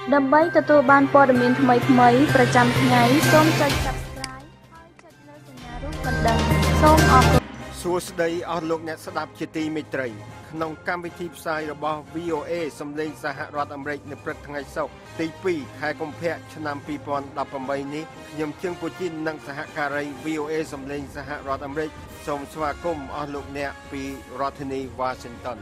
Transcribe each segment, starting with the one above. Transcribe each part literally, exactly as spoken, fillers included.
ដើម្បីទទួលបានព័ត៌មានថ្មីៗប្រចាំថ្ងៃសូមចុច Subscribe ហើយចុចលើសញ្ញារូបកណ្ដឹងសូមអរគុណសួស្តីអស់លោកអ្នកស្ដាប់ជាទីមេត្រីក្នុងកម្មវិធីផ្សាយរបស់ វី អូ เอ សំឡេងសហរដ្ឋអាមេរិកនៅព្រឹកថ្ងៃសុក្រទីពីរខែកុម្ភៈឆ្នាំពីរពាន់ដប់ប្រាំបីនេះខ្ញុំជើងពូជីននិងសហការី វី អូ เอ សំឡេងសហរដ្ឋអាមេរិកសូមស្វាគមន៍អស់លោកអ្នកពីរដ្ឋធានី Washington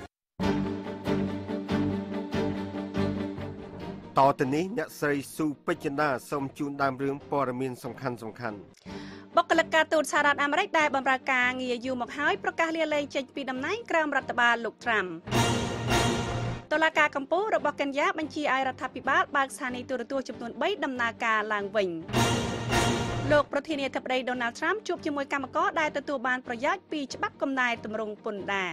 តទៅនេះអ្នកស្រីស៊ូពេជ្រចិន្តាសូមជូនដើមរឿងព័ត៌មានសំខាន់សំខាន់បុគ្គលិកការទូតសហរដ្ឋអាមេរិកដែលបម្រើការងារយូរមកហើយប្រកាសលាលែងចេញពីតំណែងក្រោមរដ្ឋបាលលោកត្រាំតុលាការកំពូលរបស់កេនយ៉ាបញ្ជាឲ្យរដ្ឋាភិបាលបើកស្ថានីយទូរទស្សន៍ចំនួនបីដំណើរការឡើងវិញលោកប្រធានាធិបតី Donald Trump ជួបជាមួយកម្មករដែលទទួលបានប្រយោជន៍ពីច្បាប់កំណែទម្រង់ពន្ធដារ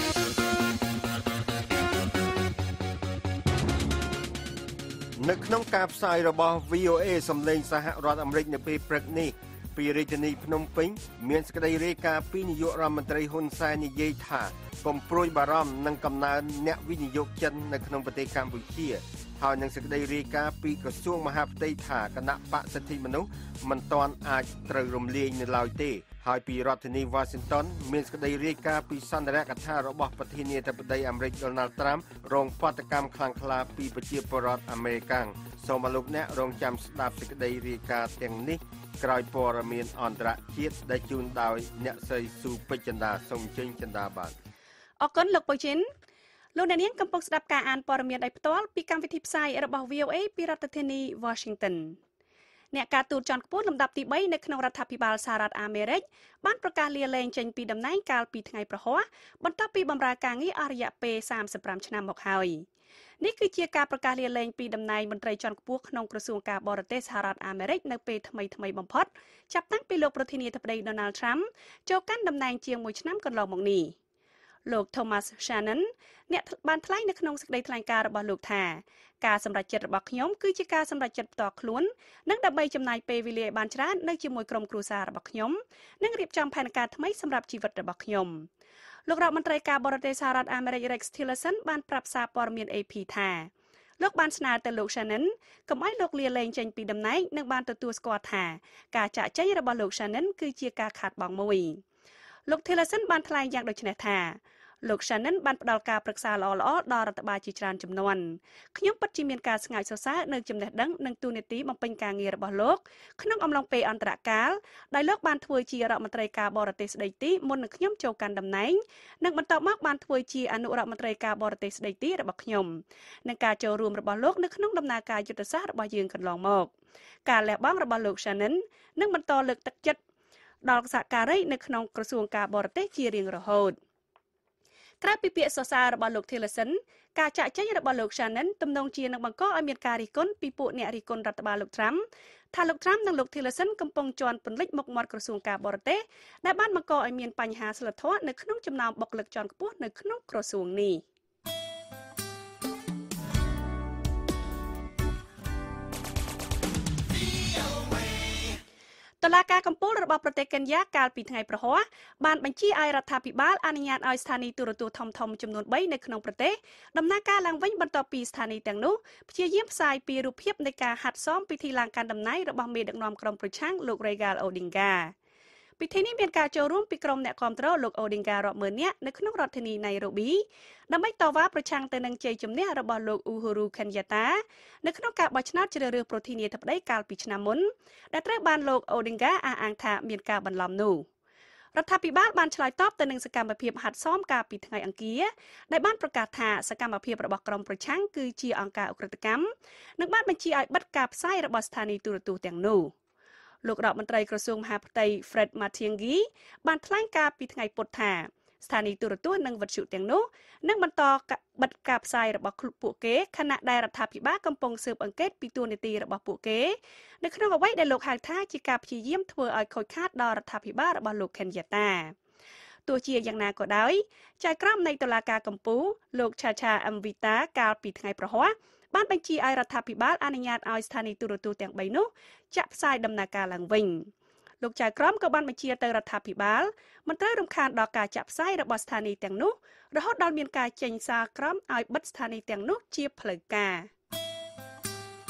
នៅក្នុងការផ្សាយរបស់ វី អូ เอ សំឡេងសហរដ្ឋអាមេរិកនៅពេលព្រឹកនេះពីរាជធានីភ្នំពេញមានសេចក្តីរាយការណ៍ពីនាយករដ្ឋមន្ត្រីហ៊ុនសែននិយាយថាកុំព្រួយបារម្ភនឹងកំណើនអ្នកវិនិយោគចិននៅក្នុងប្រទេសកម្ពុជាហើយនឹងសេចក្តីរាយការណ៍ពីក្រសួងមហាផ្ទៃថាគណៈបកសិទ្ធិមនុស្សមិនទាន់អាចត្រូវរំលាយនៅឡើយទេហើយពីរដ្ឋធានី Washington មានសេចក្តីរាយការណ៍ពីសន្ទរកថារបស់ប្រធានាធិបតីអាមេរិក Donald Trump រងបាតុកម្មខ្លាំងក្លាពីប្រជាពលរដ្ឋអាមេរិកសូមអរលោកអ្នករងចាំស្ដាប់សេចក្តីរាយការណ៍ទាំងនេះក្រោយព័ត៌មានអន្តរជាតិដែលជូនដោយអ្នកស្រីស៊ូពេជ្រចិន្តាសូមជើញចិន្តាបាទអរគុណលោកពូជីនលោកអ្នកនាងកំពុងស្ដាប់ការអានព័ត៌មានដោយផ្ទាល់ពីកម្មវិធីផ្សាយរបស់ វី អូ เอ ពីរដ្ឋធានី Washington អ្នកការទូតជាន់ខ្ពស់លំដាប់ទីបីនៅក្នុងរដ្ឋាភិបាលសហរដ្ឋអាមេរិកបានប្រកាសលាលែងចេញពីតំណែងកាលពីថ្ងៃប្រហ័សបន្ទាប់ពីបម្រើការងារអស់រយៈពេលសាមសិបប្រាំឆ្នាំមកហើយនេះគឺជាការប្រកាសលាលែងពីតំណែងមន្ត្រីជាន់ខ្ពស់ក្នុងក្រសួងការបរទេសសហរដ្ឋអាមេរិកនៅពេលថ្មីថ្មីបំផុតចាប់តាំងពីលោកប្រធានាធិបតី Donald Trump ចូលកាន់តំណែងជាងមួយឆ្នាំកន្លងមកនេះលោក Thomas Shannon អ្នកបានថ្លែងនៅក្នុងសេចក្តីថ្លែងការណ៍របស់លោកថាការសម្រេចចិត្តរបស់ខ្ញុំគឺជាការសម្រេចចិត្តផ្ទាល់ខ្លួននិងដើម្បីចំណាយពេលវេលាឲ្យបានច្រើននៅជាមួយក្រុមគ្រួសាររបស់ខ្ញុំនិងរៀបចំផែនការថ្មីសម្រាប់ជីវិតរបស់ខ្ញុំលោករដ្ឋមន្ត្រីការបរទេសសហរដ្ឋអាមេរិក Rex Tillerson បានប្រាប់សារព័ត៌មាន เอ พี ថាលោកបានស្នើទៅលោក Shannon កុំឲ្យលោកលាលែងចេញពីតំណែងនិងបានទទួលស្គាល់ថាការចាក់ចែងរបស់លោក Shannon គឺជាការខាតបង់មួយលោក Tillerson បានថ្លែងយ៉ាងដូចនេះថាលោក Shannon បានផ្ដល់ការប្រឹក្សាល្អៗដល់រដ្ឋបាលជាច្រើនជំនាន់ខ្ញុំពិតជាមានការស្ងើចសរសើរនៅចំណេះដឹងនិងទូនាទីបំពេញការងាររបស់លោកក្នុងអំឡុងពេលអន្តរកាលដែលលោកបានធ្វើជារដ្ឋមន្ត្រីការបរទេសស្ដីទីមុននឹងខ្ញុំចូលកាន់តំណែងនិងបន្ទាប់មកបានធ្វើជាអនុរដ្ឋមន្ត្រីការបរទេសស្ដីទីរបស់ខ្ញុំនិងការចូលរួមរបស់លោកនៅក្នុងដំណើរការយុទ្ធសាស្ត្ររបស់យើងកន្លងមកការលះបង់របស់លោក Shannon នឹងបន្តលើកទឹកចិត្តដល់សហការីនៅក្នុងក្រសួងការបរទេសជារៀងរហូតក្រៅពីពាក្យសរសើររបស់លោក Tillerson ការចាក់ចែងរបស់លោក Shannon ទំនងជានឹងបង្កឲ្យមានការរិះគន់ពីពួកអ្នករិះគន់រដ្ឋបាលលោក Trump ថាលោក Trump និងលោក Tillerson កំពុងជន់ពន្លិចមុខមាត់ក្រសួងការបរទេសដែលបានបង្កឲ្យមានបញ្ហាសីលធម៌នៅក្នុងចំណោមបុគ្គលិកជាន់ខ្ពស់នៅក្នុងក្រសួងនេះតុលាការកំពូលរបស់ប្រទេសកេនយ៉ាកាលពីថ្ងៃប្រហ័សបានបញ្ជាឲ្យរដ្ឋាភិបាលអនុញ្ញាតឲ្យស្ថានីយទូរទស្សន៍ធំៗចំនួនបីនៅក្នុងប្រទេសដំណើរការឡើងវិញបន្ទាប់ពីស្ថានីយទាំងនោះព្យាយាមផ្សាយពីរូបភាពនៃការហាត់សមពិធីឡើងកាន់តំណែងរបស់មេដឹកនាំក្រុមប្រឆាំងលោក Raila Odinga ពិធីនេះមានការចូលរួមពីក្រុមអ្នកគាំទ្រលោក Odinga រាប់ម៉ឺននាក់នៅក្នុងរដ្ឋធានី Nairobi ដើម្បីតវ៉ាប្រឆាំងទៅនឹងជ័យជំនះរបស់លោក Uhuru Kenyatta នៅក្នុងការបោះឆ្នោតជ្រើសរើសប្រធានាធិបតីកាលពីឆ្នាំមុនដែលត្រូវបានលោក Odinga អះអាងថាមានការបន្លំនោះរដ្ឋាភិបាលបានឆ្លើយតបទៅនឹងសកម្មភាពហាត់សមកាលពីថ្ងៃអង្គារដែលបានប្រកាសថាសកម្មភាពរបស់ក្រុមប្រឆាំងគឺជាអង្គការឧក្រិដ្ឋកម្មនិងបានបញ្ជាឲ្យបិទការផ្សាយរបស់ស្ថានីយទូរទស្សន៍ទាំងនោះលោករដ្ឋមន្ត្រីក្រសួងមហាផ្ទៃ Fred Matiang'i បានថ្លែងការពីថ្ងៃពុធថាស្ថានីយទូរទស្សន៍និងវិទ្យុទាំងនោះនឹងបន្តបិទការផ្សាយរបស់ពួកគេខណៈដែលរដ្ឋាភិបាលកំពុងស៊ើបអង្កេតពីទួលនីតិរបស់ពួកគេនៅក្នុងអ្វីដែលលោកហៅថាជាការព្យាយាមធ្វើឲ្យខូចខាតដល់រដ្ឋាភិបាលរបស់លោក Kenyatta ទោះជាយ៉ាងណាក៏ដោយចៅក្រមនៃតុលាការកំពូលលោក Chacha Mvita កាលពីថ្ងៃប្រហ័សបានបញ្ជាឲ្យរដ្ឋាភិបាលអនុញ្ញាតឲ្យស្ថានីយទូរទស្សន៍ទាំងបីនោះចាក់ផ្សាយដំណើរការឡើងវិញលោកចៅក្រមក៏បានបញ្ជាទៅរដ្ឋាភិបាលមិនត្រូវរំខានដល់ការចាក់ផ្សាយរបស់ស្ថានីយទាំងនោះរហូតដល់មានការចេញសារក្រមឲ្យបិទស្ថានីយទាំងនោះជាផ្លូវការ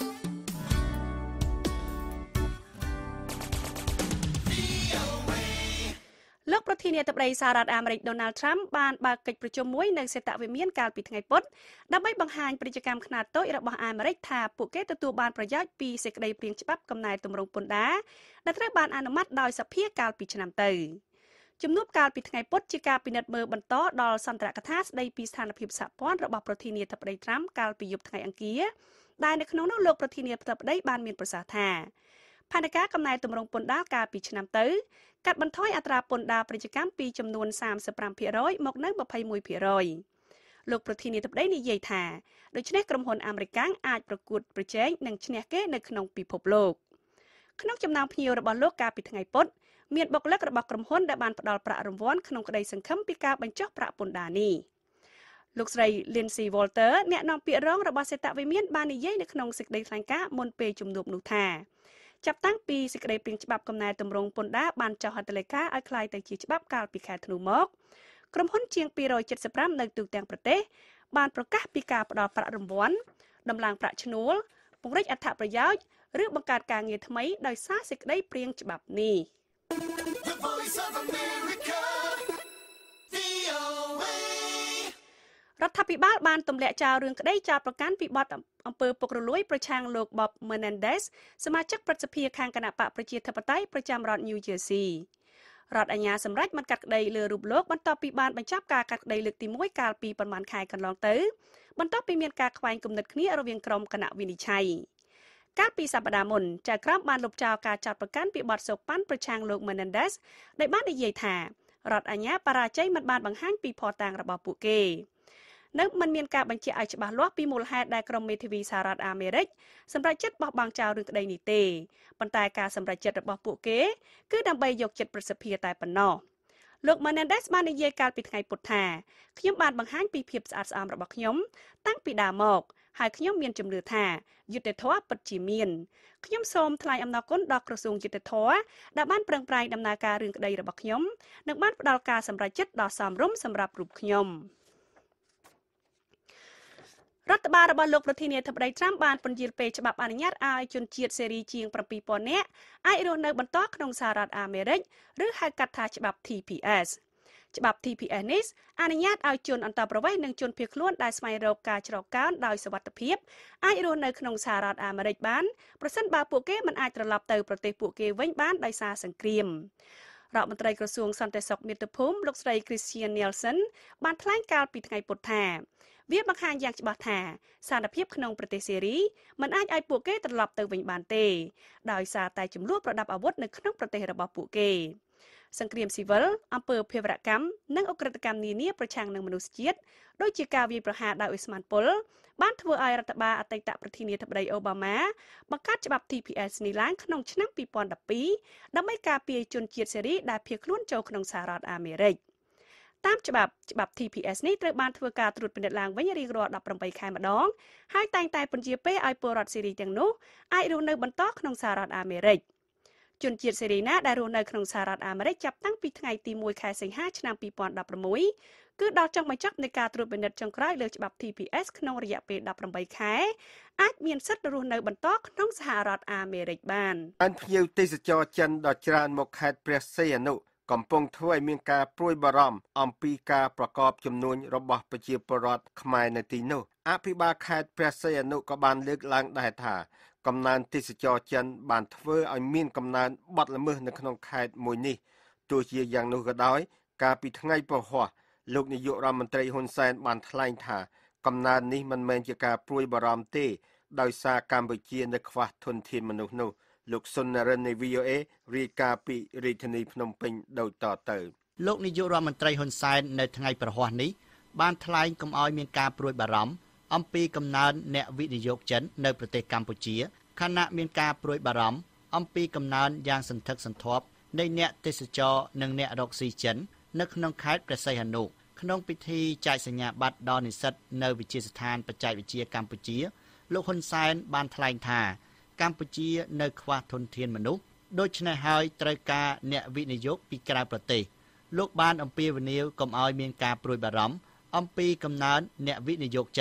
ធានាធិបតីសហរដ្ឋអាមេរិក Donald Trump បានបើកកិច្ចប្រជុំមួយនៅសេតវិមានកាលពីថ្ងៃពុធដើម្បីបង្ហាញពាណិជ្ជកម្មខ្នាតតូចរបស់អាមេរិកថាពួកគេទទួលបានប្រយោជន៍ពីសេចក្តីព្រាងច្បាប់កំណែទម្រង់ពន្ធដារដែលត្រូវបានអនុម័តដោយសភាកាលពីឆ្នាំទៅជំនួបកាលពីថ្ងៃពុធជាការពិនិត្យមើលបន្តដល់សន្ទរកថាស្តីពីស្ថានភាពសហព័ន្ធរបស់ប្រធានាធិបតី Trump កាលពីយប់ថ្ងៃអង្គារដែលនៅក្នុងនោះលោកប្រធានាធិបតីបានមានប្រសាសន៍ថាផែនការកំណែទម្រង់ពន្ធដារកាលពីឆ្នាំទៅកាត់បន្ថយអត្រាពន្ធដារពាណិជ្ជកម្មពីចំនួន សាមសិបប្រាំភាគរយ មកនៅ ម្ភៃមួយភាគរយ លោកប្រធានាធិបតីនិយាយថាដូច្នេះក្រុមហ៊ុនអាមេរិកអាចប្រកួតប្រជែងនិងឈ្នះគេនៅក្នុងពិភពលោកក្នុងចំណោមភ្ញៀវរបស់លោកកាលពីថ្ងៃពុធមានបុគ្គលិករបស់ក្រុមហ៊ុនដែលបានផ្ដល់ប្រាក់រង្វាន់ក្នុងក្តីសង្ឃឹមពីការបញ្ចុះប្រាក់ពន្ធដារនេះលោកស្រី Lindsay Walter អ្នកនាំពាក្យរងរបស់សេតវិមានបាននិយាយនៅក្នុងសេចក្តីថ្លែងការណ៍មុនពេលជំនួបនោះថាចាប់តាំងពីសេចក្តីព្រាងច្បាប់កំណែទម្រង់ពន្ធដារបានចុះហត្ថលេខាឲ្យคล้ายទៅជាច្បាប់កាលពីខែធ្នូមកក្រុមហ៊ុនជាងពីររយเจ็ดสิบห้าនៅទូទាំងប្រទេសបានប្រកាសពីការផ្ដល់ប្រាក់រង្វាន់ដំឡើងប្រាក់ឈ្នួលពង្រីកអត្ថប្រយោជន៍ឬបង្កើតការងារថ្មីដោយសារសេចក្តីព្រាងច្បាប់នេះរដ្ឋាភិបាលបានទម្លាក់ចោលរឿងក្តីចោទប្រកាន់ពីបទអំពើពុករលួយប្រឆាំងលោក Bob Menendez សមាជិកព្រឹទ្ធសភាខាងគណៈបកប្រជាធិបតេយ្យប្រចាំរដ្ឋ New Jersey រដ្ឋអាជ្ញាសម្រេចមិនកាត់ក្តីលើរូបលោកបន្ទាប់ពីបានបញ្ចប់ការកាត់ក្តីលើកទីមួយកាលពីប្រមាណខែកន្លងទៅបន្ទាប់ពីមានការខ្វែងគំនិតគ្នារវាងក្រុមគណៈវិនិច្ឆ័យកាលពីសប្តាហ៍មុនចៅក្រមបានលុបចោលការចោទប្រកាន់ពីបទសូកប៉ាន់ប្រឆាំងលោក Menendez ដែលបាននិយាយថារដ្ឋអាជ្ញាបរាជ័យមិនបានបង្ហាញពីភស្តុតាងរបស់ពួកគេនៅមិនមានការបញ្ជាក់ឲ្យច្បាស់លាស់ពីមូលហេតុដែលក្រុមមេធាវីសហរដ្ឋអាមេរិកសម្រេចចិត្តបោះបង់ចោលរឿងក្តីនេះទេប៉ុន្តែការសម្រេចចិត្តរបស់ពួកគេគឺដើម្បីយកចិត្តប្រសិទ្ធភាពតែប៉ុណ្ណោះលោក Menendez បាននិយាយកាលពីថ្ងៃពុធថាខ្ញុំបានបង្ហាញពីភាពស្អាតស្អំរបស់ខ្ញុំតាំងពីដើមមកហើយខ្ញុំមានជំនឿថាយុត្តិធម៌ពិតជាមានខ្ញុំសូមថ្លែងអំណរគុណដល់ក្រសួងយុត្តិធម៌ដែលបានប្រឹងប្រែងដំណើរការរឿងក្តីរបស់ខ្ញុំនិងបានផ្ដល់ការសម្រេចចិត្តដ៏សមរម្យសម្រាប់រូបខ្ញុំរដ្ឋបាលរបស់លោកប្រធានាធិបតី Trump បានពន្យាលពេលច្បាប់អនុញ្ញាតឲ្យជនជាតិសេរីជាងseven thousandនាក់អាចរស់នៅបន្តក្នុងសហរដ្ឋអាមេរិកឬហៅកាត់ថាច្បាប់ T P S ច្បាប់ T P S នេះអនុញ្ញាតឲ្យជនអន្តោប្រវេសន៍និងជនភៀសខ្លួនដែលស្វែងរកការច្រកកោនដោយសុវត្ថិភាពអាចរស់នៅក្នុងសហរដ្ឋអាមេរិកបានប្រសិនបើពួកគេមិនអាចត្រឡប់ទៅប្រទេសពួកគេវិញបានដោយសារសង្គ្រាមរដ្ឋមន្ត្រីក្រសួងសន្តិសុខមាតុភូមិលោកស្រី Christian Nielsen បានថ្លែងកាលពីថ្ងៃពុធថាវាបង្ហាញយ៉ាងច្បាស់ថាស្ថានភាពក្នុងប្រទេសសេរីមិនអាចឲ្យពួកគេត្រឡប់ទៅវិញបានទេដោយសារតែចំនួនប្រដាប់អាវុធនៅក្នុងប្រទេសរបស់ពួកគេសង្គ្រាមស៊ីវិលអំពើភេរវកម្មនិងអ ுக ្រិតកម្មនានាប្រឆាំងនឹងមនុស្សជាតិដូចជាការវាយប្រហារដោយឧស្ម័នពុលបានធ្វើឲ្យរដ្ឋបាលអតីតប្រធានាធិបតីអូបាម៉ាបង្កើតច្បាប់ T P S នេះឡើងក្នុងឆ្នាំtwo thousand twelveដើម្បីការពារជនជាតិសេរីដែលភៀសខ្លួនចូលក្នុងសហរដ្ឋអាមេរិកតាមច្បាប់ច្បាប់ T P S នេះត្រូវបានធ្វើការត្រួតពិនិត្យឡើងវិញរៀងរាល់eighteenខែម្ដងហើយតែងតែពន្យាពេលឲ្យពលរដ្ឋសេរីទាំងនោះអាចរស់នៅបន្តក្នុងសហរដ្ឋអាមេរិកជនជាតិសេរីណាដែលរស់នៅក្នុងសហរដ្ឋអាមេរិកចាប់តាំងពីថ្ងៃទីoneខែសីហាឆ្នាំtwo thousand sixteenគឺដល់ចុងបញ្ចប់នៃការត្រួតពិនិត្យចុងក្រោយលើច្បាប់ T P S ក្នុងរយៈពេលeighteenខែអាចមានសិទ្ធិរស់នៅបន្តក្នុងសហរដ្ឋអាមេរិកបានបានភ្ញៀវទេសចរចិនដ៏ច្រើនមកខេត្តព្រះសីហនុកំពុងធ្វើឲ្យមានការព្រួយបារម្ភអំពីការប្រកបចំនួនរបស់ប្រជាពលរដ្ឋខ្មែរនៅទីនោះអភិបាលខេត្តព្រះសីហនុក៏បានលើកឡើងដែរថាកំណើនទេសចរចិនបានធ្វើឲ្យមានកំណើនបទល្មើសនៅក្នុងខេត្តមួយនេះទោះជាយ៉ាងនោះក៏ដោយកាលពីថ្ងៃពហុលោកនាយករដ្ឋមន្ត្រីហ៊ុនសែនបានថ្លែងថាកំណើននេះមិនមែនជាការព្រួយបារម្ភទេដោយសារកម្ពុជានៅខ្វះធនធានមនុស្សនោះលោកសុននរិននៃ V O A រាយការណ៍ពីរាជធានីភ្នំពេញដូចតទៅលោកនាយករដ្ឋមន្ត្រីហ៊ុនសែននៅថ្ងៃប្រហ័សនេះបានថ្លែងកុំឲ្យមានការព្រួយបារម្ភអំពីកំណើនអ្នកវិនិយោគចិននៅប្រទេសកម្ពុជាខណៈមានការព្រួយបារម្ភអំពីកំណើនយ៉ាងសន្ធឹកសន្ធាប់នៃអ្នកទេសចរនិងអ្នករកស៊ីចិននៅក្នុងខេត្តព្រះសីហនុក្នុងពិធីចែកសញ្ញាបត្រដល់និស្សិតនៅវិទ្យាស្ថានបច្ចេកវិទ្យាកម្ពុជាលោកហ៊ុនសែនបានថ្លែងថាកម្ពុជានៅខ្វះធនធានមនុស្សដូច្នេះហើយត្រូវការអ្នកវិនិយោគពីក្រៅប្រទេសលោកបានអំពាវនាវកុំឲ្យមានការព្រួយបារម្ភអំពីកំណើនអ្នកវិនិយោគចិន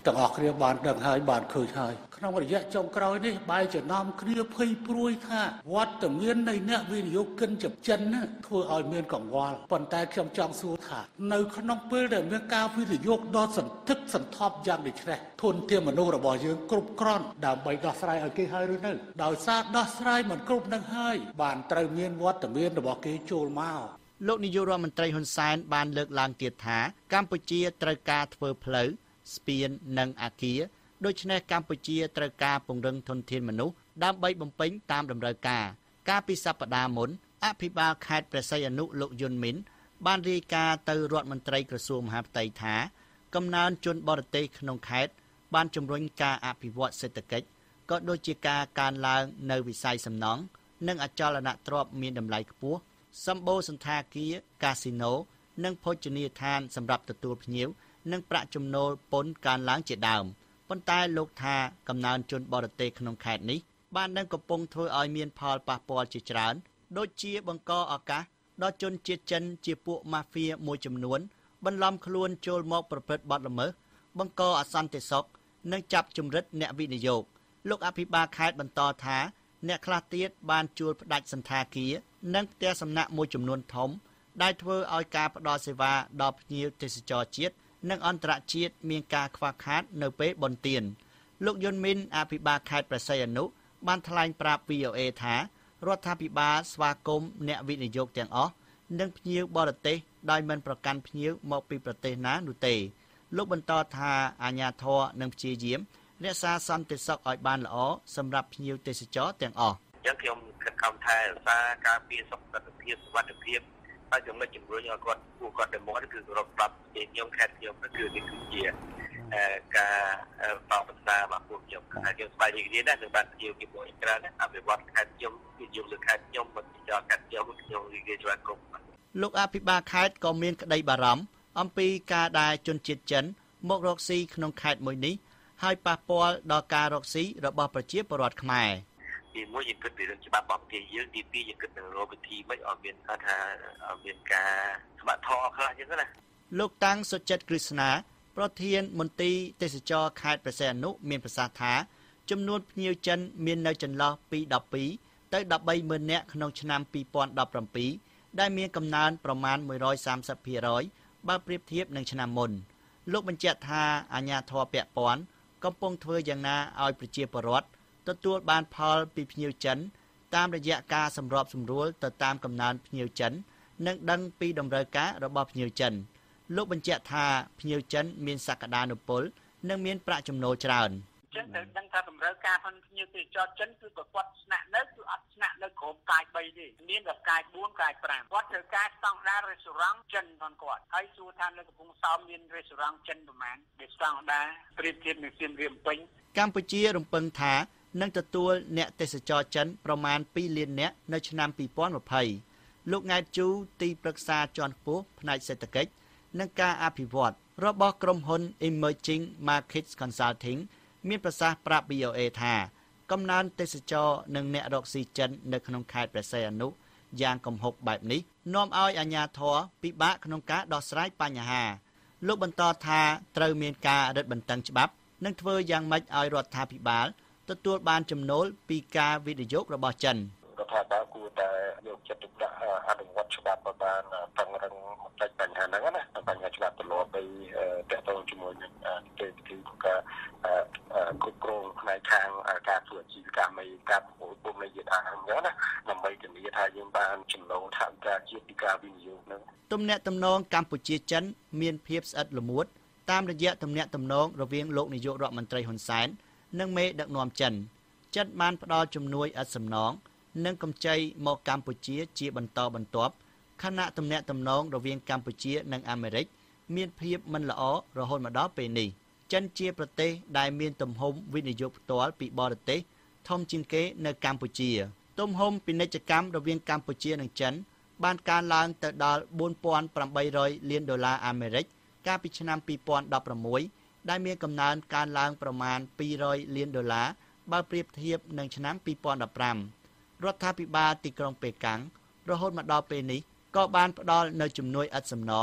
ទាំងអស់គ្នាបានដឹងហើយបានឃើញហើយក្នុងរយៈចុងក្រោយនេះបែរជានាំគ្នាភ័យព្រួយថាវត្តមាននៃអ្នកវិនិយោគិនចិនធ្វើឲ្យមានកង្វល់ប៉ុន្តែខ្ញុំចង់សួរថានៅក្នុងពេលដែលមានការវិនិយោគដ៏សន្ធឹកសន្ធាប់យ៉ាងនេះធនធានមនុស្សរបស់យើងគ្រប់គ្រាន់ដើម្បីដោះស្រាយឲ្យគេហើយឬនៅដោយសារដោះស្រាយមិនគ្រប់នឹងហើយបានត្រូវមានវត្តមានរបស់គេចូលមកលោកនាយករដ្ឋមន្ត្រីហ៊ុនសែនបានលើកឡើងទៀតថាកម្ពុជាត្រូវការធ្វើផ្លូវស្ពាននិងអគារដូច្នេះកម្ពុជាត្រូវការពង្រឹងធនធានមនុស្សដើម្បីបំពេញតាមតម្រូវការកាលពីសប្តាហ៍មុនអភិបាលខេត្តព្រះសីហនុលោកយុនមីនបានរាយការណ៍ទៅរដ្ឋមន្ត្រីក្រសួងមហាផ្ទៃថាកំណើនជនបរទេសក្នុងខេត្តបានជំរុញការអភិវឌ្ឍសេដ្ឋកិច្ចក៏ដូចជាការកើនឡើងនៅវិស័យសំណង់និងអចលនទ្រព្យមានតម្លៃខ្ពស់សម្បូរសន្តាគារកាស៊ីណូនិងភោជនីយដ្ឋានសម្រាប់ទទួលភ្ញៀវនិងប្រាក់ចំណូលពន្ធកើនឡើងជាដើមប៉ុន្តែលោកថាកំណើនជនបរទេសក្នុងខេត្តនេះបាននឹងកំពុងធ្វើឲ្យមានផលប៉ះពាល់ជាច្រើនដូចជាបង្កឱកាសដល់ជនជាតិចិនជាពួកម៉ាហ្វៀមួយចំនួនបន្លំខ្លួនចូលមកប្រព្រឹត្តបទល្មើសបង្កអសន្តិសុខនិងចាប់ជំរិតអ្នកវិនិយោគលោកអភិបាលខេត្តបន្តថាអ្នកខ្លះទៀតបានជួលផ្ដាច់សន្តាគារនិងផ្ទះសំណាក់មួយចំនួនធំដែលធ្វើឲ្យការផ្ដល់សេវាដល់ភ្ញៀវទេសចរជាតិនិងអន្តរជាតិមានការខ្វះខាតនៅពេលបុណ្យទានលោកយុនមីនអភិបាលខេត្តព្រះសីហនុបានថ្លែងប្រាប់ វី អូ អេ ថារដ្ឋាភិបាលស្វាគមន៍អ្នកវិនិយោគទាំងអស់និងភ្ញៀវបរទេសដោយមិនប្រកាន់ភ្ញៀវមកពីប្រទេសណានោះទេលោកបន្តថាអាជ្ញាធរនឹងព្យាយាមរក្សាសន្តិសុខឲ្យបានល្អសម្រាប់ភ្ញៀវទេសចរទាំងអស់អញ្ចឹងខ្ញុំខិតខំថែរក្សាការពារសុខភាពសុវត្ថិភាពហើយចំណុចជំរុញឲ្យគាត់ពួកគាត់ទៅមកគឺរដ្ឋប្រាប់ខ្ញុំខេត្តខ្ញុំគឺនេះគឺជាការតបស្នើរបស់ពួកខ្ញុំហើយខ្ញុំស្វែងរកនេះដែរនឹងបានជាជាមួយច្រើនអភិវឌ្ឍខេត្តខ្ញុំគឺយកលើខេត្តខ្ញុំមិនចោលខេត្តខ្ញុំខ្ញុំនិយាយច្រើនគ្រប់លោកអភិបាលខេត្តក៏មានក្តីបារម្ភអំពីការដែលជនជាតិចិនមករកស៊ីក្នុងខេត្តមួយនេះហើយប៉ះពាល់ដល់ការរកស៊ីរបស់ប្រជាពលរដ្ឋខ្មែរទីមួយយើងគិតពីរឿងច្បាប់របស់ប្រទេសយើងទីពីរយើងគិតពីរកវិធីមិនឲ្យមានថាឲ្យមានការស្បាក់ធေါ်ខ្លះអញ្ចឹងណាលោកតាំងសុចិត្តគ្រឹស្ណាប្រធានមន្ទីរទេសចរខេត្តព្រះសីហនុមានប្រសាសន៍ថាចំនួនភ្ញៀវចិនមាននៅចន្លោះពីដប់ពីរទៅដប់បីម៉ឺននាក់ក្នុងឆ្នាំពីរពាន់ដប់ប្រាំពីរដែលមានកំណើនប្រមាណមួយរយសាមសិបភាគរយបើប្រៀបធៀបនឹងឆ្នាំមុនលោកបញ្ជាក់ថាអាជ្ញាធរពាក់ព័ន្ធកំពុងធ្វើយ៉ាងណាឲ្យប្រជាពលរដ្ឋទទួលបានផលពីភ្ញៀវចិនតាមរយៈការសម្របសម្រួលទៅតាមកំណើនភ្ញៀវចិននិងដឹងពីតម្រូវការរបស់ភ្ញៀវចិនលោកបញ្ជាក់ថាភ្ញៀវចិនមានសក្តានុពលនិងមានប្រាក់ចំណូលច្រើនចឹងត្រូវដឹងថាតម្រូវការvonភ្ញៀវទេសចរចិនគឺគាត់ស្នាក់នៅគឺអត់ស្នាក់នៅក្រុមកាយបីទេមានតែកាយបួនកាយប្រាំគាត់ត្រូវការស្តង់ដាររេស្តូរ៉ង់ចិនផងគាត់ហើយសួរថានៅកំពង់សោមមានរេស្តូរ៉ង់ចិនប្រមាណដែលស្តង់ដារប្រៀបធៀបនឹងសៀមរាបពេញកម្ពុជារំពឹងថានឹងទទួលអ្នកទេសចរចិនប្រមាណពីរលាននាក់នៅឆ្នាំពីរពាន់ម្ភៃលោកង៉ែតជូទីប្រឹក្សាជាន់ខ្ពស់ផ្នែកសេដ្ឋកិច្ចនិងការអភិវឌ្ឍរបស់ក្រុមហ៊ុន Emerging Markets Consulting មានប្រសាសន៍ប្រាប់ វី អូ អេ ថាកំណើនទេសចរនិងអ្នករកស៊ីចិននៅក្នុងខេត្តព្រះសីហនុយ៉ាងគំហុកបែបនេះនាំឲ្យអាជ្ញាធរពិបាកក្នុងការដោះស្រាយបញ្ហាលោកបន្តថាត្រូវមានការរឹតបន្តឹងច្បាប់និងធ្វើយ៉ាងម៉េចឲ្យរដ្ឋាភិបាលទទួលបានចំណូលពីការវិនិយោគរបស់ចិនរដ្ឋាភិបាលគួរតែយកចិត្តទុកដាក់អនុវត្តច្បាប់ឲ្យបានតឹងរឹងបន្តិចបញ្ហាហ្នឹងណាបញ្ហាច្បាប់ទម្លាប់ទៅតកតងជាមួយនឹងទេវវិធីការគ្រប់គ្រងផ្នែកខាងការធ្វើអាជីវកម្មនៃការប្រមូលពុំនៃយថាអញ្ចឹងណាដើម្បីធានាថាយើងបានចំណូលថវិកាជាតិពីការវិនិយោគហ្នឹងទំនាក់ទំនងកម្ពុជាចិនមានភាពស្អិតល្មួតតាមរយៈទំនាក់ទំនងរវាងលោកនាយករដ្ឋមន្ត្រីហ៊ុនសែននិងមេដឹកនាំចិនចិនបានផ្ដល់ជំនួយឥតសំណងនិងកម្ចីមកកម្ពុជាជាបន្តបន្ទាប់ខណៈទំនាក់ទំនងរវាងកម្ពុជានិងអាមេរិកមានភាពមិនល្អរហូតមកដល់ពេលនេះចិនជាប្រទេសដែលមានទំហំវិនិយោគផ្ទាល់ពីបរទេសធំជាងគេនៅកម្ពុជាទំហំពាណិជ្ជកម្មរវាងកម្ពុជានិងចិនបានកើនឡើងទៅដល់បួនពាន់ប្រាំបីរយលានដុល្លារអាមេរិកកាលពីឆ្នាំពីរពាន់ដប់ប្រាំមួយដែលមានកំណើនកើនឡើងប្រមាណពីររយលានដុល្លារបើប្រៀបធៀបនឹងឆ្នាំពីរពាន់ដប់ប្រាំរដ្ឋាភិបាលទីក្រុងប៉េកាំងរហូតមកដល់ពេលនេះក៏បានផ្ដល់នូវជំនួយឥតសំណង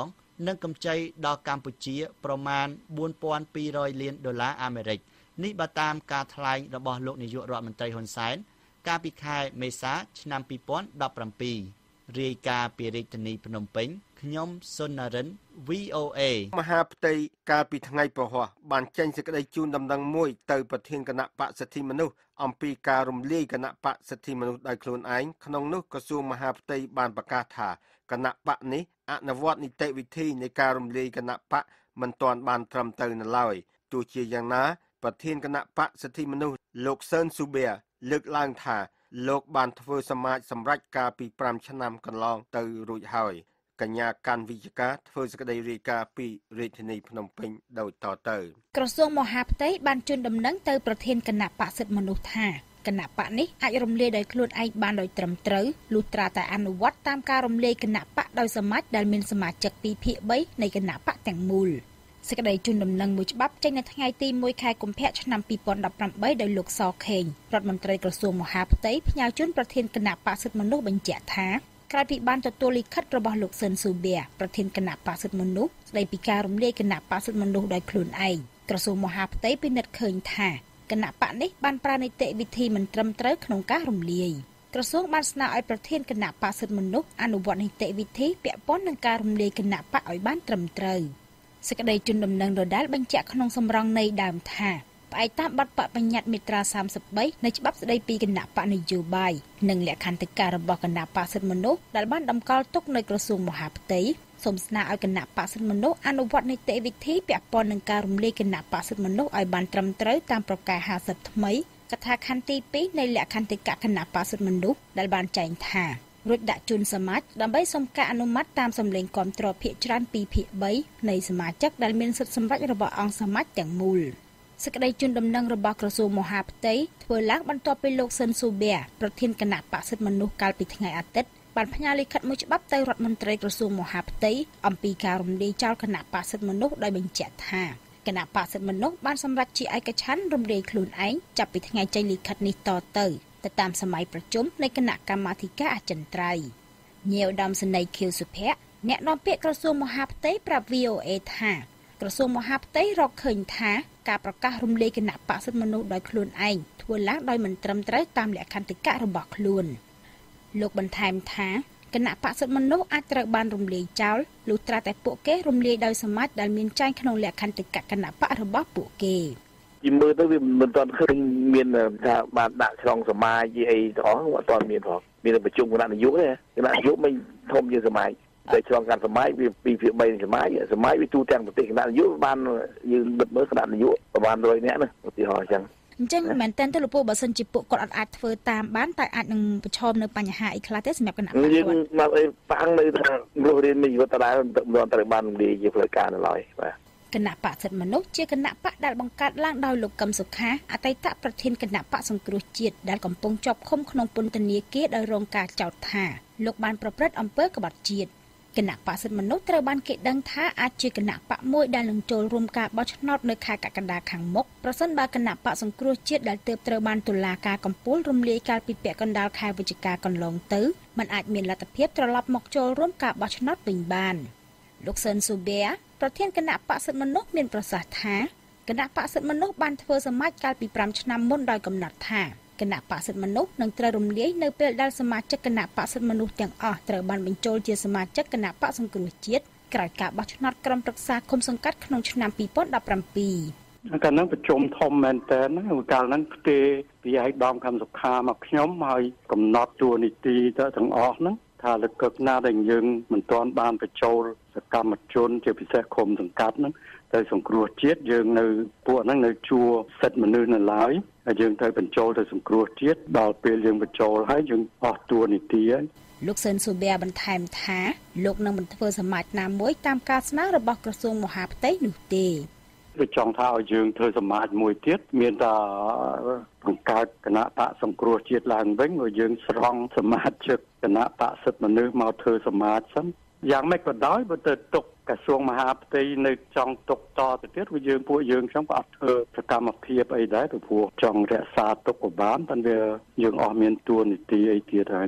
និងកម្ចីដល់កម្ពុជាប្រមាណbốnពាន់ពីររយលានដុល្លារអាមេរិកនេះបើតាមការថ្លែងរបស់លោកនាយករដ្ឋមន្ត្រីហ៊ុនសែនកាលពីខែមេសាឆ្នាំពីរពាន់ដប់ប្រាំពីររាយការណ៍ពីរាជធានីភ្នំពេញខ្ញុំសុននរិន វី អូ เอមហាផ្ទៃកាលពីថ្ងៃពហុបានចេញសេចក្តីជូនដំណឹងមួយទៅប្រធានគណៈបក្សសិទ្ធិមនុស្សអំពីការរំលាយគណៈបក្សសិទ្ធិមនុស្សដោយខ្លួនឯងក្នុងនោះក្រសួងមហាផ្ទៃបានប្រកាសថាគណៈបកនេះអនុវត្តនីតិវិធីនៃការរំលាយគណៈបកមិនទាន់បានត្រឹមត្រូវនៅឡើយទោះជាយ៉ាងណាប្រធានគណៈបកសិទ្ធិមនុស្សលោកសឺនស៊ូបៀលើកឡើងថាលោកបានធ្វើសមាជសម្រេចការពី5ឆ្នាំកន្លងទៅរួចហើយកញ្ញាកាន់វិជ្ជការធ្វើសេចក្តីរាយការណ៍ពីរាជធានីភ្នំពេញដោយតទៅក្រសួងមហាផ្ទៃបានជូនដំណឹងទៅប្រធានគណៈបក្សសិទ្ធិមនុស្សថាគណៈបកនេះអាចរំលាយដោយខ្លួនឯងបានដោយត្រឹមត្រូវលុះត្រាតែអនុវត្តតាមការរំលាយគណៈបកដោយសមាជដែលមានសមាជិកពីរភាគបីនៃគណៈបកទាំងមូលសេចក្តីជូនដំណឹងមួយច្បាប់ចេញនៅថ្ងៃទីមួយខែកុម្ភៈឆ្នាំពីរពាន់ដប់ប្រាំបីដោយលោកសខេងរដ្ឋមន្ត្រីក្រសួងមហាផ្ទៃផ្ញើជូនប្រធានគណៈបក្សសិទ្ធិមនុស្សបញ្ជាក់ថាក្រោយពីបានទទួលលិខិតរបស់លោកស៊ិនស៊ូបៀប្រធានគណៈបក្សសិទ្ធិមនុស្សស្ដីពីការរំលាយគណៈបក្សសិទ្ធិមនុស្សដោយខ្លួនឯងក្រសួងមហាផ្ទៃពិនិត្យឃើញថាគណៈបកនេះបានប្រើនីតិវិធីមិនត្រឹមត្រូវក្នុងការរំលាយក្រសួងបានស្នើឲ្យប្រធានគណៈបក្សសិទ្ធិមនុស្សអនុវត្តនីតិវិធីពាក់ព័ន្ធនឹងការរំលាយគណៈបកឲ្យបានត្រឹមត្រូវសេចក្តីជូនដំណឹងដដែលបញ្ជាក់ក្នុងសម្រងនៃដើមថាផ្អែកតាមបទបញ្ញត្តិមាត្រាសាមសិបបីនៃច្បាប់ស្តីពីគណៈបកនយោបាយនិងលក្ខន្តិការបស់គណៈបក្សសិទ្ធិមនុស្សដែលបានតម្កល់ទុកនៅក្រសួងមហាផ្ទៃសូមស្នើឲ្យគណៈបក្សសិទ្ធិមនុស្សអនុវត្តនីតិវិធីពាក់ព័ន្ធនឹងការរំលាយគណៈបក្សសិទ្ធិមនុស្សឲ្យបានត្រឹមត្រូវតាមប្រកាសហាសិបថ្មីកថាខណ្ឌទីពីរនៃលក្ខន្តិកៈគណៈបក្សសិទ្ធិមនុស្សដែលបានចែងថារួចដាក់ជូនសមាជដើម្បីសុំការអនុម័តតាមសម្លេងគាំទ្រភាគច្រើនពីរភាគបីនៃសមាជិកដែលមានសិទ្ធិសម្រេចរបស់អង្គសមាជទាំងមូលសេចក្តីជូនដំណឹងរបស់ក្រសួងមហាផ្ទៃធ្វើឡើងបន្ទាប់ពីលោកស៊ិនស៊ូបៀប្រធានគណៈបក្សសិទ្ធិមនុស្សកាលពីថ្ងៃអាទិត្យបានផ្ញើលិខិតមួយច្បាប់ទៅរដ្ឋមន្ត្រីក្រសួងមហាផ្ទៃអំពីការរំលាយចោលគណៈបក្សសិទ្ធិមនុស្សដោយបញ្ជាក់ថាគណៈបក្សសិទ្ធិមនុស្សបានសម្រេចជាឯកច្ឆន្ទរំលាយខ្លួនឯងចាប់ពីថ្ងៃចេញលិខិតនេះតទៅទៅតាមសម័យប្រជុំនៃគណៈកម្មាធិការអចិន្ត្រៃយ៍ញៀវដំសនីខៀវសុភ័ក្រអ្នកនាំពាក្យក្រសួងមហាផ្ទៃប្រាប់ វី អូ เอ ថាក្រសួងមហាផ្ទៃរកឃើញថាការប្រកាសរំលាយគណៈបក្សសិទ្ធិមនុស្សដោយខ្លួនឯងធ្វើឡើងដោយមិនត្រឹមត្រូវតាមលក្ខន្តិកៈរបស់ខ្លួនលោកបន្ថែមថាគណៈបក្សសិទ្ធិមនុស្សអាចត្រូវបានរំលាយចោលលុះត្រាតែពួកគេរំលាយដោយសមាជដែលមានចែងក្នុងលក្ខន្តិកៈគណៈបករបស់ពួកគេពីមើលទៅវាមិនទាន់ឃើញមានថាបានដាក់ឆ្លងសមាជអីទាំងអស់អត់ទាន់មានផងមានតែប្រជុំគណៈនយោបាយទេគណៈនយោបាយមិនធំជាសមាជតែឆ្លងកាត់សមាជវាពីរភាគបីនៃសមាជសមាជវាទូទាំងប្រទេសគណៈនយោបាយបានយើងបិទមើលគណៈនយោបាយប្រហែលរយនាក់ណាឧទាហរណ៍អញ្ចឹងអញ្ចឹងមែនតើទៅលោកពូបើសិនជាពួកគាត់អត់អាចធ្វើតាមបានតែអាចនឹងប្រឈមនៅបញ្ហាអីខ្លះទេសម្រាប់គណៈបកគាត់យើងមកអីប៉ាំងនៅថារស់រៀនមានជីវិតដដែលមិនត្រូវបានរំលាយជាផ្លូវការនៅឡើយបាទគណៈបក្សសិទ្ធិមនុស្សជាគណៈបកដែលបង្កើតឡើងដោយលោកកឹមសុខាអតីតប្រធានគណៈបកសង្គ្រោះជាតិដែលកំពុងជាប់ឃុំក្នុងពន្ធនាគារដោយរងការចោទថាលោកបានប្រព្រឹត្តអំពើក្បត់ជាតិគណៈបក្សសិទ្ធិមនុស្សត្រូវបានគេដឹងថាអាចជាគណៈបកមួយដែលនឹងចូលរួមការបោះឆ្នោតនៅខែកក្កដាខាងមុខប្រសិនបើគណៈបកសង្គ្រោះជាតិដែលទើបត្រូវបានតុលាការកំពូលរំលាយកាលពីពាក់កណ្ដាលខែវិច្ឆិកាកន្លងទៅมันអាចមានលទ្ធភាពត្រឡប់មកចូលរួមការបោះឆ្នោតវិញបានលោកស៊ិនស៊ូបៀប្រធានគណៈបក្សសិទ្ធិមនុស្សមានប្រសាសន៍ថាគណៈបក្សសិទ្ធិមនុស្សបានធ្វើសមាជកាលពីប្រាំឆ្នាំមុនដោយកំណត់ថាគណៈបក្សសិទ្ធិមនុស្សនឹងត្រូវរំលាយនៅពេលដែលសមាជិកគណៈបក្សសិទ្ធិមនុស្សទាំងអស់ត្រូវបានបញ្ចូលជាសមាជិកគណៈបក្សសង្គ្រោះជាតិក្រោយការបោះឆ្នោតក្រុមប្រឹក្សាឃុំសង្កាត់ក្នុងឆ្នាំពីរពាន់ដប់ប្រាំពីរកាលហ្នឹងប្រជុំធំមែនតើណាកាលហ្នឹងផ្ទេពីឯកឧត្តមខំសុខាមកខ្ញុំហើយកំណត់តួនាទីទៅទាំងអស់ហ្នឹងថាលើកកណាដែលយើងមិនទាន់បានបញ្ចូលសកម្មជនជាពិសេសឃុំសង្កាត់ហ្នឹងទៅសង្គ្រោះជាតិយើងនៅពួកហ្នឹងនៅជួរសិទ្ធិមនុស្សនៅឡើយហើយយើងទៅបញ្ចូលទៅសង្គ្រោះជាតិដល់ពេលយើងបញ្ចូលហើយយើងអស់តួនាទីហើយលោកស៊ិនស៊ូបៀបន្ថែមថាលោកនឹងមិនធ្វើសមាជណាមួយតាមការស្នើរបស់ក្រសួងមហាផ្ទៃនោះទេវាចង់ថាឲ្យយើងធ្វើសមាជមួយទៀតមានតែបង្កើតគណៈបកសង្គ្រោះជាតិឡើងវិញឲ្យយើងស្រង់សមាជិកគណៈបកសិទ្ធិមនុស្សមកធ្វើសមាជសិនយ៉ាងម៉េចក៏ដោយបើទៅទុកក្រសួងមហាផ្ទៃនៅចង់ទុកតទៅទៀតវាយើងពួកយើងខ្ញុំក៏អត់ធ្វើសកម្មភាពអីដែរទៅព្រោះចង់រក្សាទុកក៏បានតែវាយើងអស់មានតួនាទីអីទៀតហើយ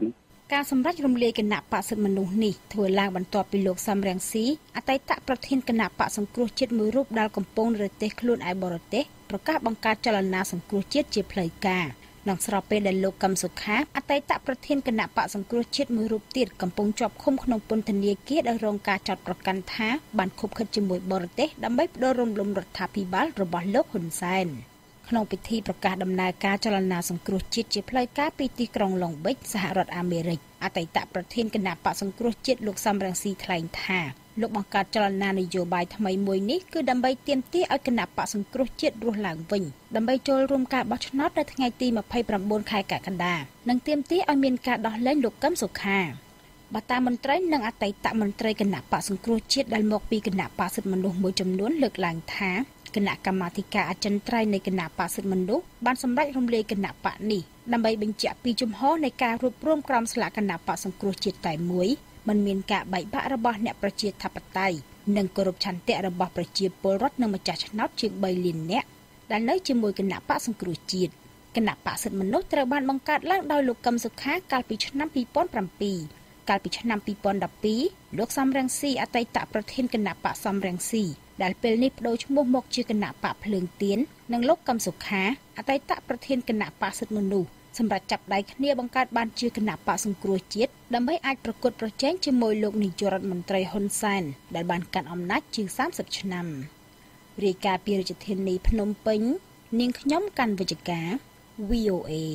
ការសម្រេចរំលាយគណៈបក្សសិទ្ធិមនុស្សនេះធ្វើឡើងបន្ទាប់ពីលោកសំរងស៊ីអតីតប្រធានគណៈបក្សសង្គ្រោះជាតិមួយរូបដែលកំពុងរទេះខ្លួនឯបរទេសប្រកាសបង្កើតចលនាសង្គ្រោះជាតិជាផ្លូវការក្នុងស្របពេលដែលលោកកឹមសុខាអតីតប្រធានគណៈបក្សសង្គ្រោះជាតិមួយរូបទៀតកំពុងជាប់ឃុំក្នុងពន្ធនាគារដោយរងការចោទប្រកាន់ថាបានខុបខិតជាមួយបរទេសដើម្បីផ្ដួលរំលំរដ្ឋាភិបាលរបស់លោកហ៊ុនសែនក្នុងពិធីប្រកាសដំណើរការចលនាសង្គ្រោះជាតិជាផ្លូវការពីទីក្រុងឡុងបិចសហរដ្ឋអាមេរិកអតីតប្រធានគណៈបក្សសង្គ្រោះជាតិលោកសំរងស៊ីថ្លែងថាលោកបង្កើតចលនានយោបាយថ្មីមួយនេះគឺដើម្បីទាមទារឲ្យគណៈបក្សសង្គ្រោះជាតិរស់ឡើងវិញដើម្បីចូលរួមការបោះឆ្នោតនៅថ្ងៃទីម្ភៃប្រាំបួនខែកក្កដានិងទាមទារឲ្យមានការដោះលែងលោកកឹមសុខាបតាមន្ត្រីនិងអតីតមន្ត្រីគណៈបក្សសង្គ្រោះជាតិដែលមកពីគណៈបក្សសិទ្ធិមនុស្សមួយចំនួនលើកឡើងថាគណៈកម្មាធិការអចិន្ត្រៃយ៍នៃគណៈបក្សសិទ្ធិមនុស្សបានសម្រេចរំលាយគណៈបក្សនេះដើម្បីបញ្ជាក់ពីជំហរនៃការរួបរวมក្រមស្លាកគណៈបក្សសង្គ្រោះជាតិតែមួយមិនមានការបែកបាក់របស់អ្នកប្រជាធិបតេយ្យនិងគោរពឆន្ទៈរបស់ប្រជាពលរដ្ឋនិងម្ចាស់ឆ្នោតជាងបីលាននាក់ដែលនៅជាមួយគណៈបក្សសង្គ្រោះជាតិគណៈបក្សសិទ្ធិមនុស្សត្រូវបានបង្កើតឡើងដោយលោកកឹមសុខាកាលពីឆ្នាំពីរពាន់ប្រាំពីរកាលពីឆ្នាំពីរពាន់ដប់ពីរលោកសំរងស៊ីអតីតប្រធានគណៈបក្សសំរងស៊ីដែលពេលនេះបដូរឈ្មោះមកជាគណៈបកភ្លើងទៀននិងលោកកឹមសុខាអតីតប្រធានគណៈបក្សសិទ្ធិមនុស្សសម្រាប់ចាប់ដៃគ្នាបង្កើតបានជាគណៈបក្សសង្គ្រោះជាតិដើម្បីអាចប្រកួតប្រជែងជាមួយលោកនាយករដ្ឋមន្ត្រីហ៊ុនសែនដែលបានកាន់អំណាចជាងសាមសិបឆ្នាំរាយការណ៍ពីរាជធានីភ្នំពេញនាងខ្ញុំកាន់វិជ្ជការ វី អូ เอ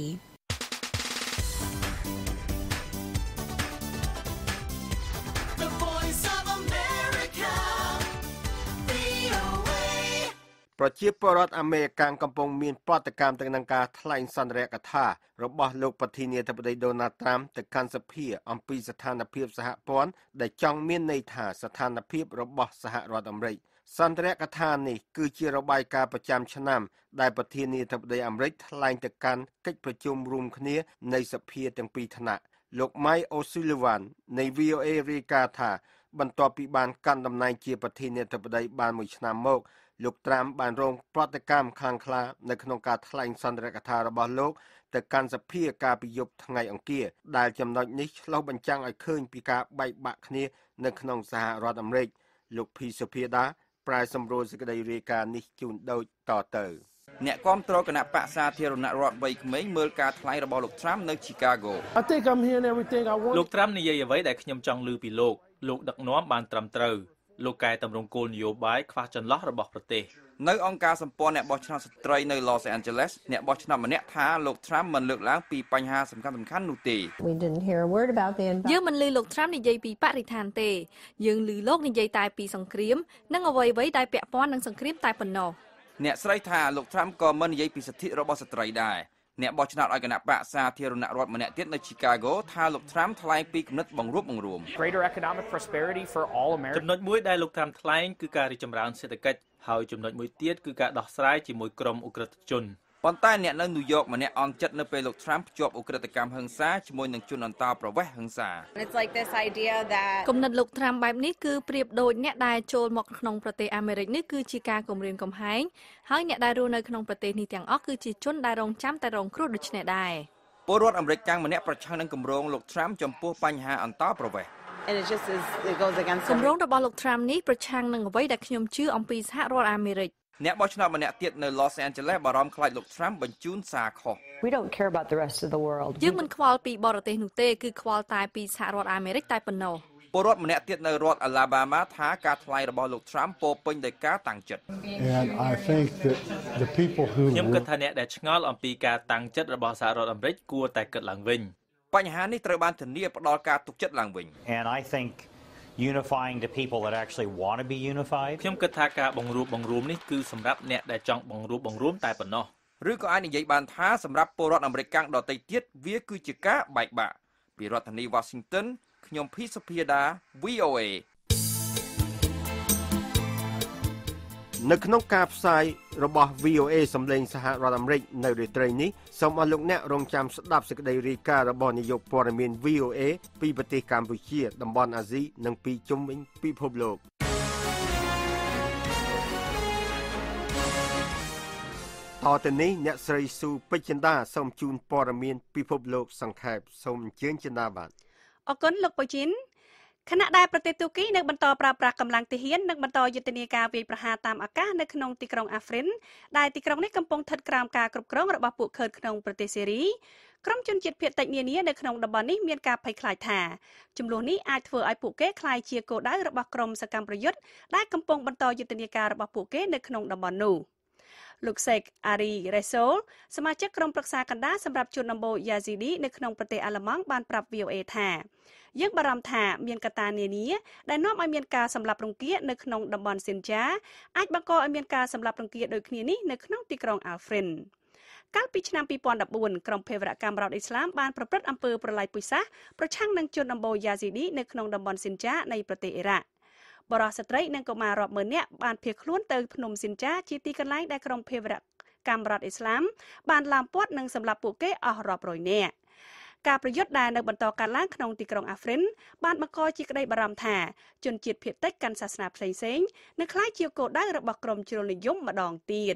ប្រជាពលរដ្ឋអាមេរិកកំពុងមានបដកម្មទៅនឹងការថ្លែងសន្ទរកថារបស់លោកប្រធានាធិបតីដូណាល់ត្រាំទៅកាន់សភាអំពីស្ថានភាពសហព័ន្ធដែលចង់មានន័យថាស្ថានភាពរបស់សហរដ្ឋអាមេរិកសន្ទរកថានេះគឺជារបាយការណ៍ប្រចាំឆ្នាំដែលប្រធានាធិបតីអាមេរិកថ្លែងទៅកាន់កិច្ចប្រជុំរួមគ្នានៃសភាទាំងពីរថ្នាក់លោក Mike O'Sullivan នៃ វី អូ เอ រាយការណ៍ថាបន្ទាប់ពីបានកាន់តំណែងជាប្រធានាធិបតីបានមួយឆ្នាំមកលោកត្រាំបានរងប្រតិកម្មខ្លាំងក្លានៅក្នុងការថ្លែងសន្ទរកថារបស់លោកទៅកាន់សភាកាលពីយប់ថ្ងៃអង្គារដែលចំណុចនេះឆ្លុះបញ្ចាំងឲ្យឃើញពីការបែកបាក់គ្នានៅក្នុងសហរដ្ឋអាមេរិកលោកភីសុភាដាប្រែសម្រួលសេចក្តីរាយការណ៍នេះជូនដូចតទៅអ្នកគាំទ្រគណៈបក្សសាធារណរដ្ឋវ័យក្មេងមើលការថ្លែងរបស់លោកត្រាំនៅ Chicago លោកត្រាំនិយាយអ្វីដែលខ្ញុំចង់ឮពីលោកលោកដឹកនាំបានត្រឹមត្រូវលោកកែតម្រង់គោលនយោបាយខ្វះចន្លោះរបស់ប្រទេសនៅអង្គការសម្ព័ន្ធអ្នកបោះឆ្នោតស្ត្រីនៅ Los Angeles អ្នកបោះឆ្នោតម្នាក់ថាលោក Trump មិនលើកឡើងពីបញ្ហាសំខាន់ៗនោះទេយើងមិនឮលោក Trump និយាយពីបរិស្ថានទេយើងឮលោកនិយាយតែពីសង្គ្រាមនិងអ្វីៗដែលពាក់ព័ន្ធនឹងសង្គ្រាមតែប៉ុណ្ណោះអ្នកស្រីថាលោក Trump ក៏មិននិយាយពីសិទ្ធិរបស់ស្ត្រីដែរអ្នកបោះឆ្នោតឲ្យគណៈបក្សសាធារណរដ្ឋម្នាក់ទៀតនៅ Chicago ថាលោក Trump ថ្លែងពីគំនិតបង្រួបបង្រួមចំណុចមួយដែលលោក Trump ថ្លែងគឺការរីកចម្រើនសេដ្ឋកិច្ចហើយចំណុចមួយទៀតគឺការដោះស្រាយជាមួយក្រុមអ ுக ្រិតជនប៉ុន្តែអ្នកនៅ New York ម្នាក់អន់ចិត្តនៅពេលលោក Trump ជាប់អ ுக ្រិតកម្មហិង្សាជាមួយនឹងជនអន្តោប្រវេសន៍ហិង្សាគំនិតលោក Trump បែបនេះគឺប្រៀបដូចអ្នកដែលចូលមកក្នុងប្រទេសអាមេរិកនេះគឺជាការគំរាមកំហែងហើយអ្នកដែលរស់នៅក្នុងប្រទេសនេះទាំងអស់គឺជាជនដែលរងចាំតែរងគ្រោះដូចនេះដែរពលរដ្ឋអាមេរិកកាំងម្នាក់ប្រឆាំងនឹងគម្រោងលោក Trump ចំពោះបញ្ហាអន្តោប្រវេសន៍គម្រោងរបស់លោក Trump នេះប្រឆាំងនឹងអ្វីដែលខ្ញុំជឿអំពីសហរដ្ឋអាមេរិកអ្នកបោះឆ្នោតម្នាក់ទៀតនៅ Los Angeles បារម្ភខ្លាចលោក Trump បញ្ជូនសារខុសយើងមិនខ្វល់ពីបរទេសនោះទេគឺខ្វល់តែពីសហរដ្ឋអាមេរិកតែប៉ុណ្ណោះពលរដ្ឋម្នាក់ទៀតនៅរដ្ឋ Alabama ថាការថ្លែងរបស់លោក Trump ពោពេញដោយការតាំងចិត្តខ្ញុំគិតថាអ្នកដែលឆ្ងល់អំពីការតាំងចិត្តរបស់សហរដ្ឋអាមេរិកគួរតែគិតឡើងវិញបញ្ហានេះត្រូវបានធានាផ្ដល់ការទុកចិត្តឡើងវិញ unifying the people that actually want to be unified ខ្ញុំគិតថាការបង្រួបបង្រួមនេះគឺសម្រាប់អ្នកដែលចង់បង្រួបបង្រួមតែប៉ុណ្ណោះឬក៏អាចនិយាយបានថាសម្រាប់ពលរដ្ឋអាមេរិកកាំងដទៃទៀតវាគឺជាការបែកបាក់ពីរដ្ឋធានី Washington ខ្ញុំភីសុភាដា វី អូ เอនៅក្នុងការផ្សាយរបស់ វី អូ เอ សម្លេងសហរដ្ឋអាមេរិកនៅរាត្រីនេះសូមអរលោកអ្នករងចាំស្ដាប់សេចក្តីរាយការណ៍របស់នាយកព័ត៌មាន វី អូ เอ ពីប្រទេសកម្ពុជាតំបន់អាស៊ីនិងពីជុំវិញពិភពលោកតទៅនេះអ្នកស្រីស៊ូពេជ្រចិន្តាសូមជូនព័ត៌មានពិភពលោកសង្ខេបសូមអញ្ជើញចិន្តាបាទអរគុណលោកបូជីនខណៈដែលប្រទេសទូគីនៅបន្តប្រើប្រាស់កម្លាំងទាហាននិងបន្តយុទ្ធនាការវាយប្រហារតាមអាកាសនៅក្នុងទីក្រុងអាហ្វ្រិនដែលទីក្រុងនេះកំពុងស្ថិតក្រោមការគ្រប់គ្រងរបស់ពួកខឺតក្នុងប្រទេសសេរីក្រុមជនជាតិភាគតិចនានានៅក្នុងតំបន់នេះមានការភ័យខ្លាចថាចំនួននេះអាចធ្វើឲ្យពួកគេក្លាយជាគោលដៅរបស់ក្រុមសកម្មប្រយុទ្ធដែលកំពុងបន្តយុទ្ធនាការរបស់ពួកគេនៅក្នុងតំបន់នោះលោកសេកអារីរ៉េសូលសមាជិកក្រុមប្រឹក្សាកណ្ដាលសម្រាប់ជនដំបូងយ៉ាស៊ីឌីនៅក្នុងប្រទេសអាល្លឺម៉ង់បានប្រាប់ វី អូ អេ ថាយើងបារម្ភថាមានកត្តានានាដែលនាំឲ្យមានការសម្លាប់រង្គាលនៅក្នុងតំបន់ស៊ីនចាអាចបង្កឲ្យមានការសម្លាប់រង្គាលដូចគ្នានេះនៅក្នុងទីក្រុងអាហ្វ្រិនកាលពីឆ្នាំពីរពាន់ដប់បួនក្រុមភេរវកម្មរដ្ឋអ៊ីស្លាមបានប្រព្រឹត្តអំពើប្រល័យពូជសាសន៍ប្រឆាំងនឹងជនដំបូងយ៉ាស៊ីឌីនៅក្នុងតំបន់ស៊ីនចានៃប្រទេសអ៊ីរ៉ាក់បរិសុទ្ធស្ត្រីនិងកុមាររាប់ម៉ឺននាក់បានភៀសខ្លួនទៅភ្នំស៊ីនចាជាទីកន្លែងដែលក្រុមភេរវកម្មរដ្ឋអ៊ីស្លាមបានឡាមព័ទ្ធនិងសម្លាប់ពួកគេអស់រាប់រយនាក់ការប្រយុទ្ធដែលនៅបន្តកើតឡើងក្នុងទីក្រុងអាហ្វ្រិនបានបង្កជាក្តីបារម្ភថាជនជាតិភាគតិចកាន់សាសនាផ្សេងៗនឹងក្លាយជាគោលដៅរបស់ក្រុមជ្រុលនិយមម្ដងទៀត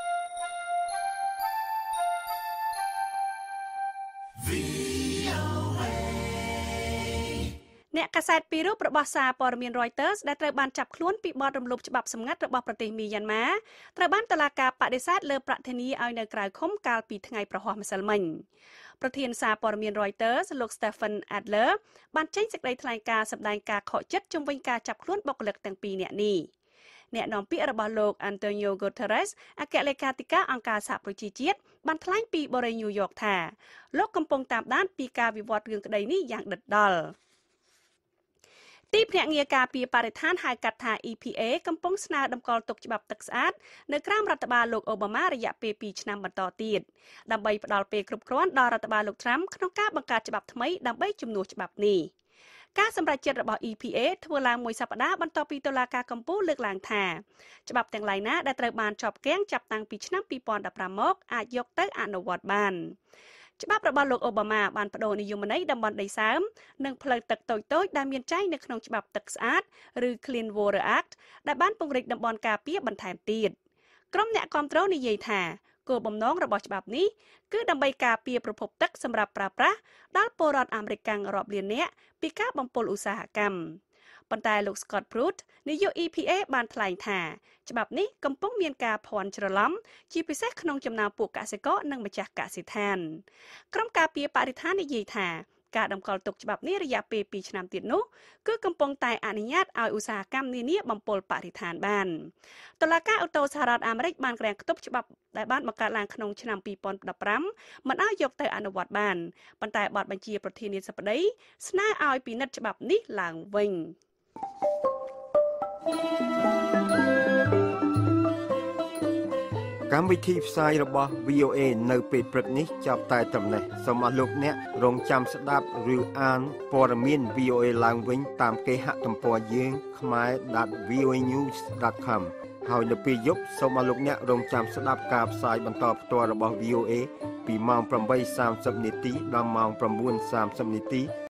អ្នកកាសែតពីររូបរបស់សារព័ត៌មាន Reuters ដែលត្រូវបានចាប់ខ្លួនពីបទរំលោភច្បាប់សម្ងាត់របស់ប្រទេសមីយ៉ាន់ម៉ាត្រូវបានតុលាការបដិសេធលើប្រាក់ធានាឲ្យនៅក្រៅឃុំកាលពីថ្ងៃប្រហ័សម្សិលមិញប្រធានសារព័ត៌មាន Reuters លោក Stephen Adler បានចេញសេចក្តីថ្លែងការណ៍សម្ដែងការខកចិត្តជុំវិញការចាប់ខ្លួនបុគ្គលិកទាំងពីរនាក់នេះអ្នកនាំពាក្យរបស់លោក Antonio Guterres អគ្គលេខាធិការអង្គការសហប្រជាជាតិបានថ្លែងពីបូរី New York ថាលោកកំពុងតាមដានពីការវិវត្តរឿងក្តីនេះយ៉ាងដិតដល់ទីភ្នាក់ងារការពារបរិស្ថានហៅកាត់ថា E P A កំពុងស្នើតម្កល់ទុកច្បាប់ទឹកស្អាតនៅក្រោមរដ្ឋបាលលោកអូបាម៉ារយៈពេលពីរឆ្នាំបន្តទៀតដើម្បីផ្ដល់ពេលគ្រប់គ្រាន់ដល់រដ្ឋបាលលោកត្រាំក្នុងការបង្កើតច្បាប់ថ្មីដើម្បីជំនួសច្បាប់នេះការសម្រេចចិត្តរបស់ E P A ធ្វើឡើងមួយសប្តាហ៍បន្ទាប់ពីតុលាការកំពូលលើកឡើងថាច្បាប់ទាំងឡាយណាដែលត្រូវបានជាប់គាំងចាប់តាំងពីឆ្នាំពីរពាន់ដប់ប្រាំមកអាចយកទៅអនុវត្តបានច្បាប់របស់លោកអូបាម៉ាបានបដូរនិយមន័យតំបន់ដីសើមនិងផ្លូវទឹកតូចៗដែលមានចែងនៅក្នុងច្បាប់ទឹកស្អាតឬ Clean Water Act ដែលបានពង្រីកតំបន់ការពារបន្ថែមទៀតក្រុមអ្នកគាំទ្រនិយាយថាគោលបំណងរបស់ច្បាប់នេះគឺដើម្បីការពារប្រភពទឹកសម្រាប់ប្រើប្រាស់ដល់ពលរដ្ឋអាមេរិករាប់លាននាក់ពីការបំពុលឧស្សាហកម្មប៉ុន្តែលោក Scott Pruitt នាយក E P A បានថ្លែងថាច្បាប់នេះកំពុងមានការភ័ន្តច្រឡំជាពិសេសក្នុងចំណោមពួកកសិករនិងម្ចាស់កសិដ្ឋានក្រុមការពារបរិស្ថាននិយាយថាការតម្កល់ទុកច្បាប់នេះរយៈពេលពីរឆ្នាំទៀតនោះគឺកំពុងតែអនុញ្ញាតឲ្យឧស្សាហកម្មនានាបំពុលបរិស្ថានបានតុលាការអូតូសហរដ្ឋអាមេរិកបានក្រាំងខ្ទប់ច្បាប់ដែលបានបង្កើតឡើងក្នុងឆ្នាំពីរពាន់ដប់ប្រាំមិនឲ្យយកទៅអនុវត្តបានប៉ុន្តែបទបញ្ជាប្រធានាធិបតីស្នើឲ្យពិនិត្យច្បាប់នេះឡើងវិញកម្មវិធីផ្សាយរបស់ V O A នៅពេលព្រឹកនេះចាប់តែត្រឹមនេះសូមអរលោកអ្នករងចាំស្ដាប់ឬអានព័ត៌មាន V O A ឡើងវិញតាមគេហទំព័រយើង khmae dot v o a news dot com ហើយនៅពេលយប់សូមអរលោកអ្នករងចាំស្ដាប់ការផ្សាយបន្តផ្ទាល់របស់ V O A ពីម៉ោង ប្រាំបីសាមសិបនាទីដល់ម៉ោង ៩សាមសិបនាទី